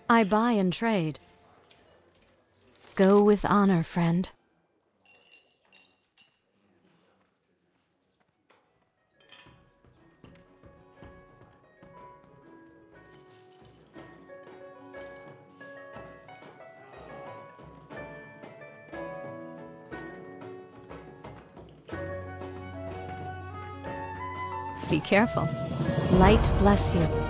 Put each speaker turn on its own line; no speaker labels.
I buy and trade. Go with honor, friend. Be careful. Light bless you.